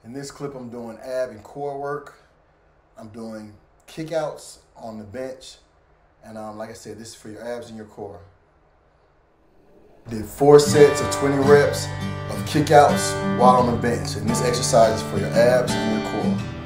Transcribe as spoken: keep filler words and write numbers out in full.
In this clip, I'm doing ab and core work. I'm doing kickouts on the bench. And um, like I said, this is for your abs and your core. Did four sets of twenty reps of kickouts while on the bench. And this exercise is for your abs and your core.